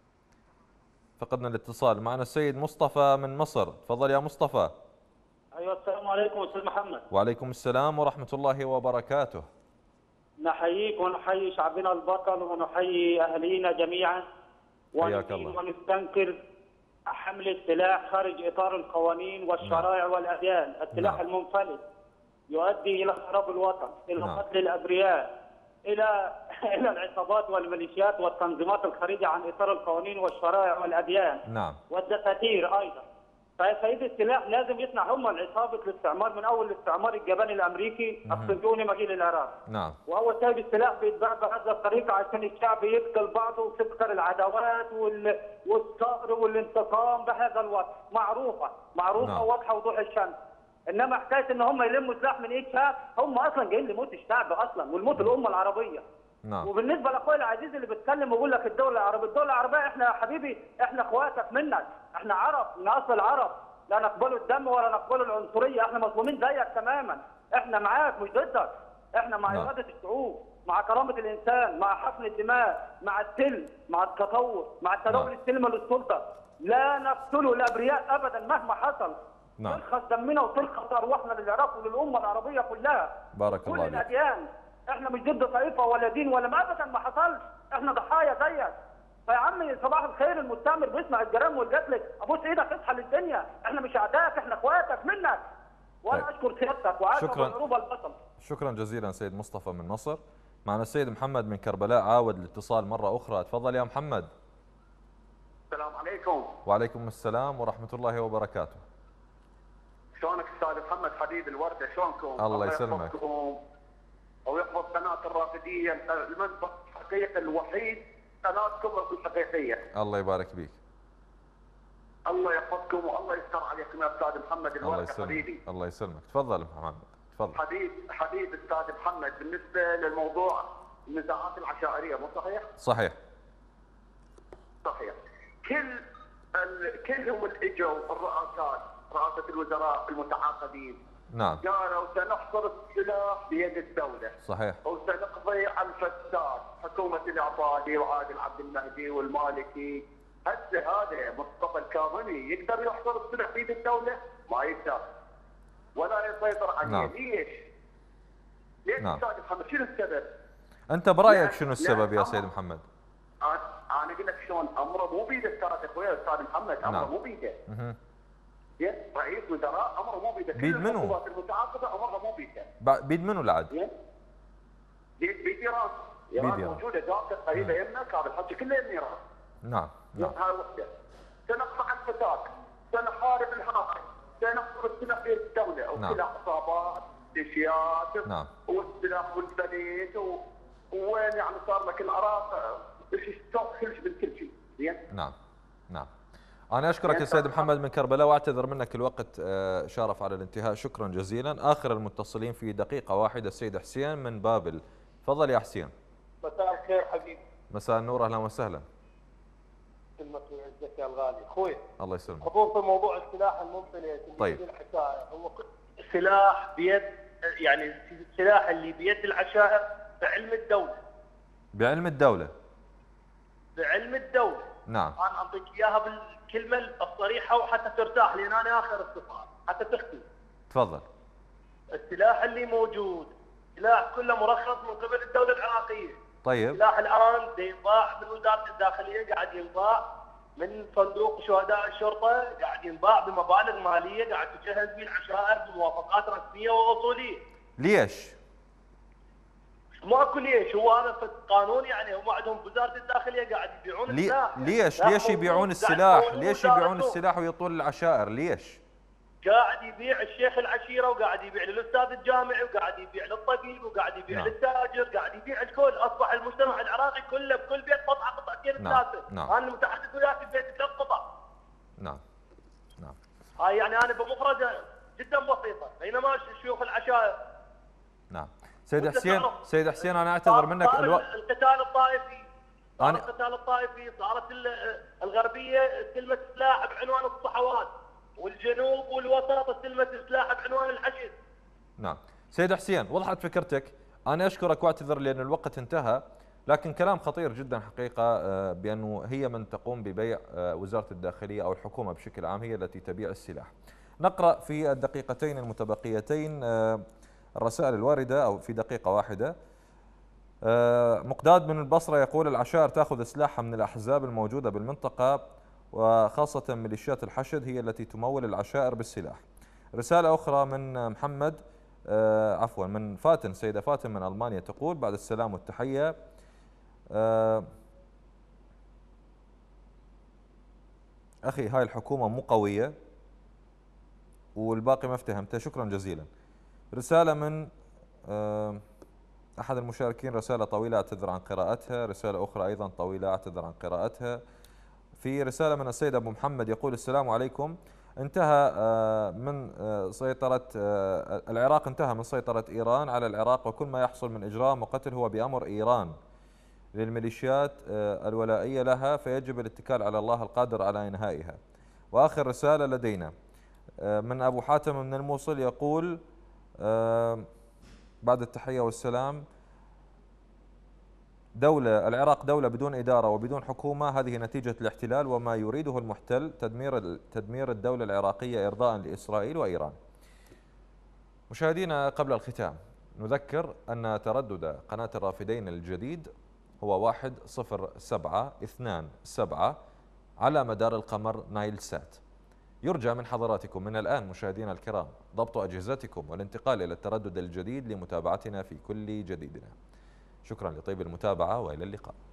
فقدنا الاتصال. معنا السيد مصطفى من مصر، تفضل يا مصطفى. ايوه السلام عليكم استاذ محمد. وعليكم السلام ورحمه الله وبركاته. نحييك ونحيي شعبنا البطل ونحيي اهالينا جميعا. حياك الله. ونستنكر حمل السلاح خارج اطار القوانين والشرائع نعم. والاديان، السلاح نعم. المنفلت يؤدي الى خراب الوطن، الى نعم. قتل الابرياء، الى الى العصابات والميليشيات والتنظيمات الخارجه عن اطار القوانين والشرائع والاديان. نعم. والدساتير ايضا. فسيد السلاح لازم يصنع هم عصابه الاستعمار من اول الاستعمار الجباني الامريكي الصهيوني مجيء العراق. نعم. وهو سيد السلاح بيتباع بهذه الطريقه عشان الشعب يقتل بعضه وتكثر العداوات وال... والثأر والانتقام بهذا الوقت، معروفه معروفه نعم. واضحه وضوح الشمس. انما حكايه ان هم يلموا سلاح من ايد شعب، هم اصلا جايين لموت الشعب اصلا والموت الامه العربيه. نعم. وبالنسبه لاخويا العزيز اللي بيتكلم ويقول لك الدوله العربيه، الدوله العربيه احنا يا حبيبي احنا اخواتك منك، احنا عرب من اصل العرب، لا نقبل الدم ولا نقبل العنصريه، احنا مظلومين زيك تماما، احنا معاك مش ضدك، احنا مع نعم. اراده الشعوب، مع كرامه الانسان، مع حقن الدماء، مع السلم، مع التطور، مع التداول نعم. السلمي للسلطه، لا نقتل الابرياء ابدا مهما حصل. نعم. ترخص دمنا وترخص ارواحنا للعراق وللامه العربيه كلها. بارك كل الله فيك. الاديان، احنا مش ضد طائفه ولا دين ولا ما ابدا ما حصلش، احنا ضحايا زيك. فيا عمي صباح الخير، المستعمر بيسمع الجرام والقتل، ابوس ايدك اصحى للدنيا، احنا مش اعدائك، احنا اخواتك منك. وانا طيب. اشكر سيادتك وعاشق شكرا. العروبه البطل. شكرا جزيلا سيد مصطفى من مصر. معنا السيد محمد من كربلاء، عاود الاتصال مره اخرى، تفضل يا محمد. السلام عليكم. وعليكم السلام ورحمه الله وبركاته. شلونك استاذ محمد حبيب الورده، شلونكم؟ الله يسلمك. يحفظكم ويحفظ قناه الرافديه المنبع الحقيقي الوحيد، قناتكم الحقيقيه. الله يبارك بيك. الله يحفظكم والله يستر عليكم يا استاذ محمد الله الورده يسلمك. حبيبي. الله يسلمك، تفضل محمد تفضل. حبيب حبيب استاذ محمد، بالنسبه للموضوع النزاعات العشائريه مو صحيح؟ صحيح. صحيح. كل ال... كلهم اللي اجوا الرؤساء، رئاسه الوزراء المتعاقدين، نعم. قالوا سنحصر السلاح بيد الدوله. صحيح. وسنقضي على الفساد، حكومه العبادي وعادل عبد المهدي والمالكي. هسه هذا مصطفى الكاظمي يقدر يحصر السلاح بيد الدوله؟ ما يقدر. ولا يسيطر عليه. نعم. ليش؟ ليش نعم. استاذ محمد؟ شنو السبب؟ انت برايك شنو السبب يا سيد محمد؟ انا اقول لك شلون، امره مو بيده استاذ اخويا استاذ محمد، امره نعم. مو بيده. اها. رئيس وزراء امره مو بيده. بيد منو؟ الحكومات المتعاقده امرها مو بيده. بيد منو العد؟ بيد بيد ايران. ايران موجوده داخل قريبه يمك، هذا الحكي كله يم ايران. نعم نعم. هاي وحده. سنقطع الفساد، سنحارب الحاكم، سنحصر السلاح بيد الدوله، او نعم. سلاح عصابات، ميليشيات، نعم. والسلاح والفليت و... وين يعني صار لك العراق كل شيء من كل شيء، زين؟ نعم نعم. أنا أشكرك يا سيد محمد من كربلاء، وأعتذر منك الوقت شارف على الانتهاء، شكرا جزيلا. آخر المتصلين في دقيقة واحدة السيد حسين من بابل، تفضل يا حسين. مساء الخير حبيبي. مساء النور، أهلا وسهلا. كلمة وعزك يا الغالي أخوي. الله يسلمك. حضور في موضوع السلاح المنفلت. طيب. الحكاية هو سلاح بيد، يعني السلاح اللي بيد العشائر بعلم الدولة. بعلم الدولة. بعلم الدولة. نعم. أنا أعطيك إياها الكلمه الصريحه وحتى ترتاح، لان انا اخر السفاره حتى تختم. تفضل. السلاح اللي موجود سلاح كله مرخص من قبل الدوله العراقيه. طيب. السلاح الان ينباع من وزاره الداخليه، قاعد ينباع من صندوق شهداء الشرطه، قاعد ينباع بمبالغ ماليه، قاعد تجهز به العشائر بموافقات رسميه واصوليه. ليش؟ ماكو ليش، هو هذا في القانون، يعني هم عندهم وزاره الداخليه قاعد يبيعون لي... السلاح. ليش لا ليش يبيعون السلاح؟ ليش يبيعون السلاح ويطول العشائر؟ ليش؟ قاعد يبيع الشيخ العشيره، وقاعد يبيع للاستاذ الجامعي، وقاعد يبيع للطبيب، وقاعد يبيع نعم. للتاجر، قاعد يبيع الكل. اصبح المجتمع العراقي كله بكل بيت قطعه قطعتين ثلاثه. نعم. انا متحدث وياك في بيت ثلاث قطع. نعم نعم. هاي يعني انا بمفردة جدا بسيطه، بينما شيوخ العشائر. نعم. سيد حسين، سيد حسين انا اعتذر منك الوقت. القتال الطائفي صار أنا... القتال الطائفي، صارت الغربيه استلمت سلاح بعنوان الصحوات، والجنوب والوسط استلمت سلاح بعنوان الحشد. نعم. سيد حسين وضحت فكرتك، انا اشكرك واعتذر لان الوقت انتهى، لكن كلام خطير جدا حقيقه بانه هي من تقوم ببيع وزاره الداخليه او الحكومه بشكل عام هي التي تبيع السلاح. نقرا في الدقيقتين المتبقيتين الرسائل الواردة أو في دقيقة واحدة. مقداد من البصرة يقول العشائر تأخذ سلاحها من الأحزاب الموجودة بالمنطقة وخاصة ميليشيات الحشد هي التي تمول العشائر بالسلاح. رسالة أخرى من محمد عفوا من فاتن، سيدة فاتن من ألمانيا تقول بعد السلام والتحية أخي هاي الحكومة مو قوية والباقي ما افتهمته، شكرا جزيلا. رسالة من أحد المشاركين، رسالة طويلة أعتذر عن قراءتها، رسالة أخرى أيضا طويلة أعتذر عن قراءتها. في رسالة من السيد أبو محمد يقول السلام عليكم، انتهى من سيطرة العراق انتهى من سيطرة إيران على العراق، وكل ما يحصل من إجرام وقتل هو بأمر إيران للميليشيات الولائية لها، فيجب الاتكال على الله القادر على إنهائها. وآخر رسالة لدينا من أبو حاتم من الموصل يقول أه بعد التحية والسلام، دولة العراق دولة بدون إدارة وبدون حكومة، هذه نتيجة الاحتلال وما يريده المحتل تدمير تدمير الدولة العراقية إرضاء لإسرائيل وإيران. مشاهدينا قبل الختام نذكر أن تردد قناة الرافدين الجديد هو واحد صفر سبعة اثنان سبعة على مدار القمر نايل سات. يرجى من حضراتكم من الآن مشاهدينا الكرام ضبط أجهزتكم والانتقال إلى التردد الجديد لمتابعتنا في كل جديدنا. شكرا لطيب المتابعة وإلى اللقاء.